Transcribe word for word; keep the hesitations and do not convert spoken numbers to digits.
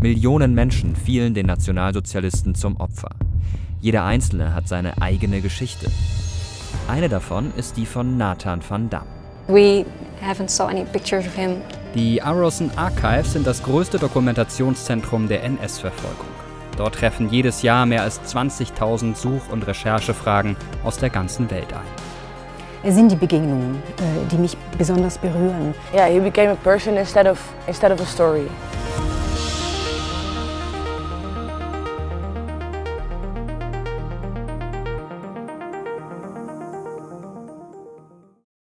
Millionen Menschen fielen den Nationalsozialisten zum Opfer. Jeder Einzelne hat seine eigene Geschichte. Eine davon ist die von Nathan van Dam. We haven't saw any pictures of him. Die Arrowson Archives sind das größte Dokumentationszentrum der N S-Verfolgung. Dort treffen jedes Jahr mehr als zwanzigtausend Such- und Recherchefragen aus der ganzen Welt ein. Es sind die Begegnungen, die mich besonders berühren. Yeah, he became a person instead of, instead of a story.